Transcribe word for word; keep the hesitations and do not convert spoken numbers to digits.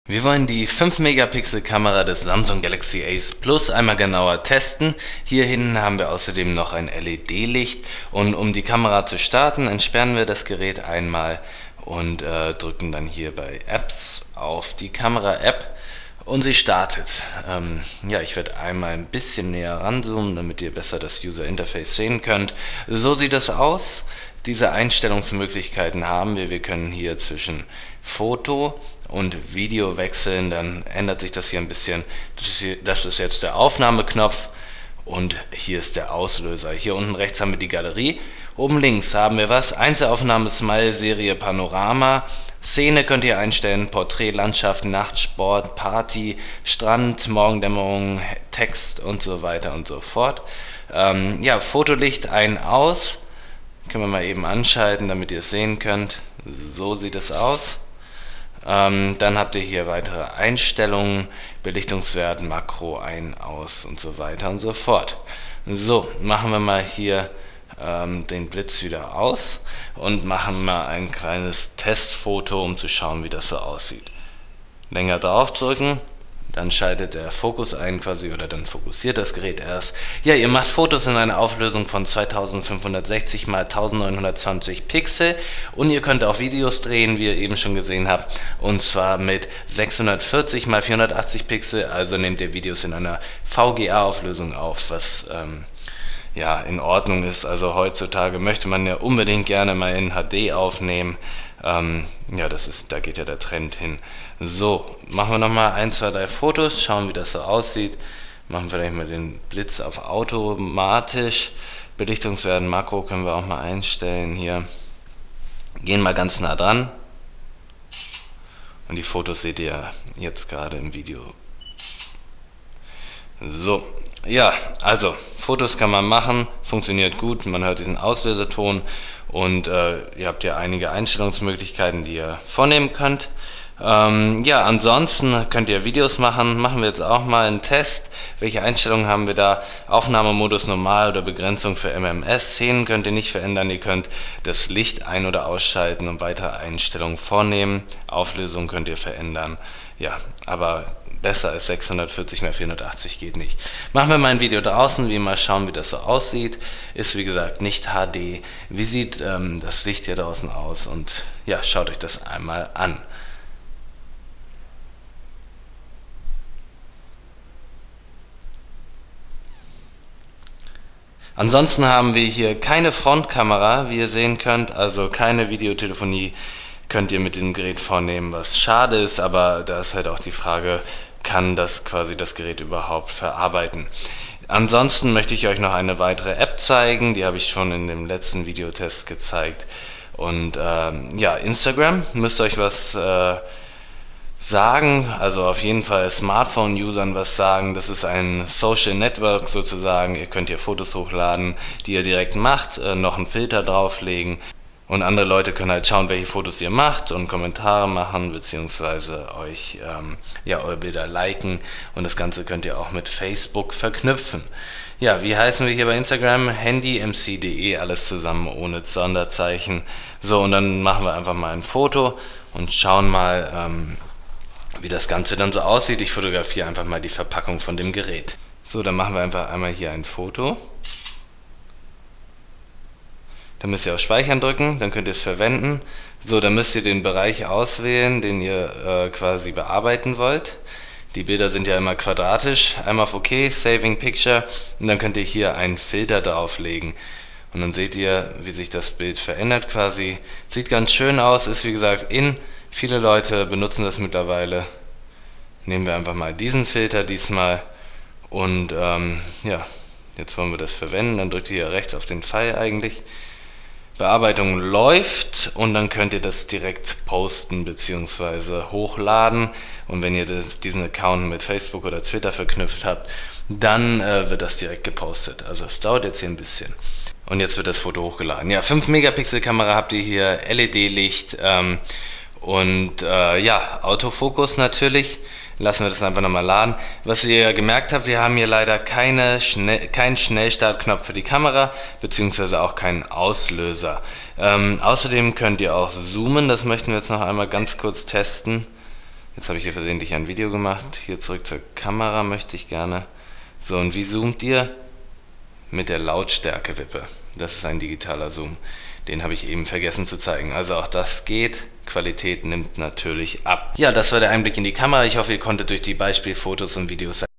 Wir wollen die fünf Megapixel Kamera des Samsung Galaxy Ace Plus einmal genauer testen. Hier hinten haben wir außerdem noch ein L E D-Licht und um die Kamera zu starten, entsperren wir das Gerät einmal und äh, drücken dann hier bei Apps auf die Kamera-App und sie startet. Ähm, ja, ich werde einmal ein bisschen näher ranzoomen, damit ihr besser das User Interface sehen könnt. So sieht es aus. Diese Einstellungsmöglichkeiten haben wir. Wir können hier zwischen Foto und Video wechseln, dann ändert sich das hier ein bisschen. Das ist, hier, das ist jetzt der Aufnahmeknopf und hier ist der Auslöser. Hier unten rechts haben wir die Galerie. Oben links haben wir was? Einzelaufnahme, Smile, Serie, Panorama. Szene könnt ihr einstellen, Porträt, Landschaft, Nacht, Sport, Party, Strand, Morgendämmerung, Text und so weiter und so fort. Ähm, ja, Fotolicht ein, aus. Können wir mal eben anschalten, damit ihr es sehen könnt. So sieht es aus. Ähm, dann habt ihr hier weitere Einstellungen, Belichtungswert, Makro ein, aus und so weiter und so fort. So, machen wir mal hier ähm, den Blitz wieder aus und machen mal ein kleines Testfoto, um zu schauen, wie das so aussieht. Länger draufdrücken. Dann schaltet der Fokus ein quasi oder dann fokussiert das Gerät erst. Ja, ihr macht Fotos in einer Auflösung von zweitausendfünfhundertsechzig mal eintausendneunhundertzwanzig Pixel und ihr könnt auch Videos drehen, wie ihr eben schon gesehen habt, und zwar mit sechshundertvierzig mal vierhundertachtzig Pixel, also nehmt ihr Videos in einer V G A-Auflösung auf, was ähm, ja in Ordnung ist. Also heutzutage möchte man ja unbedingt gerne mal in H D aufnehmen. Ähm, ja, das ist, da geht ja der Trend hin. So, machen wir nochmal ein, zwei, drei Fotos, schauen, wie das so aussieht. Machen vielleicht mal den Blitz auf automatisch. Belichtungswert, Makro können wir auch mal einstellen hier. Gehen mal ganz nah dran. Und die Fotos seht ihr jetzt gerade im Video. So, ja, also Fotos kann man machen, funktioniert gut, man hört diesen Auslöseton und äh, ihr habt ja einige Einstellungsmöglichkeiten, die ihr vornehmen könnt. Ähm, ja, ansonsten könnt ihr Videos machen, machen wir jetzt auch mal einen Test. Welche Einstellungen haben wir da? Aufnahmemodus normal oder Begrenzung für M M S. Szenen könnt ihr nicht verändern, ihr könnt das Licht ein- oder ausschalten und weitere Einstellungen vornehmen. Auflösung könnt ihr verändern, ja, aber besser als sechshundertvierzig mal vierhundertachtzig geht nicht. Machen wir mal ein Video draußen, wie mal schauen, wie das so aussieht. Ist wie gesagt nicht H D. Wie sieht ähm, das Licht hier draußen aus? Und ja, schaut euch das einmal an. Ansonsten haben wir hier keine Frontkamera, wie ihr sehen könnt, also keine Videotelefonie könnt ihr mit dem Gerät vornehmen, was schade ist, aber da ist halt auch die Frage, kann das quasi das Gerät überhaupt verarbeiten. Ansonsten möchte ich euch noch eine weitere App zeigen, die habe ich schon in dem letzten Videotest gezeigt. Und ähm, ja, Instagram, müsst ihr euch was äh, sagen, also auf jeden Fall Smartphone-Usern was sagen. Das ist ein Social Network sozusagen, ihr könnt hier Fotos hochladen, die ihr direkt macht, äh, noch einen Filter drauflegen. Und andere Leute können halt schauen, welche Fotos ihr macht und Kommentare machen, beziehungsweise euch ähm, ja, eure Bilder liken. Und das Ganze könnt ihr auch mit Facebook verknüpfen. Ja, wie heißen wir hier bei Instagram? Handy M C punkt de, alles zusammen ohne Sonderzeichen. So, und dann machen wir einfach mal ein Foto und schauen mal, ähm, wie das Ganze dann so aussieht. Ich fotografiere einfach mal die Verpackung von dem Gerät. So, dann machen wir einfach einmal hier ein Foto. Dann müsst ihr auf Speichern drücken, dann könnt ihr es verwenden. So, dann müsst ihr den Bereich auswählen, den ihr äh, quasi bearbeiten wollt. Die Bilder sind ja immer quadratisch. Einmal auf OK, Saving Picture, und dann könnt ihr hier einen Filter drauflegen. Und dann seht ihr, wie sich das Bild verändert quasi. Sieht ganz schön aus, ist wie gesagt in. Viele Leute benutzen das mittlerweile. Nehmen wir einfach mal diesen Filter diesmal. Und ähm, ja, jetzt wollen wir das verwenden. Dann drückt ihr hier rechts auf den Pfeil eigentlich. Bearbeitung läuft und dann könnt ihr das direkt posten bzw. hochladen, und wenn ihr das, diesen Account mit Facebook oder Twitter verknüpft habt, dann äh, wird das direkt gepostet. Also es dauert jetzt hier ein bisschen. Und jetzt wird das Foto hochgeladen. Ja, fünf Megapixel Kamera habt ihr hier, L E D-Licht ähm, und äh, ja, Autofokus natürlich. Lassen wir das einfach nochmal laden. Was ihr ja gemerkt habt, wir haben hier leider keine Schnell, keinen Schnellstartknopf für die Kamera, beziehungsweise auch keinen Auslöser. Ähm, außerdem könnt ihr auch zoomen, das möchten wir jetzt noch einmal ganz kurz testen. Jetzt habe ich hier versehentlich ein Video gemacht. Hier zurück zur Kamera möchte ich gerne. So, und wie zoomt ihr? Mit der Lautstärke-Wippe. Das ist ein digitaler Zoom. Den habe ich eben vergessen zu zeigen. Also auch das geht. Qualität nimmt natürlich ab. Ja, das war der Einblick in die Kamera. Ich hoffe, ihr konntet durch die Beispielfotos und Videos